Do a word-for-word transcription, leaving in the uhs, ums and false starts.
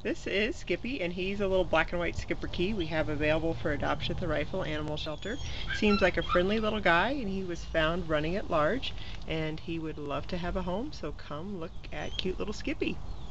This is Skippy, and he's a little black and white Schipperke we have available for adoption at the Rifle Animal Shelter. Seems like a friendly little guy, and he was found running at large, and he would love to have a home, so come look at cute little Skippy.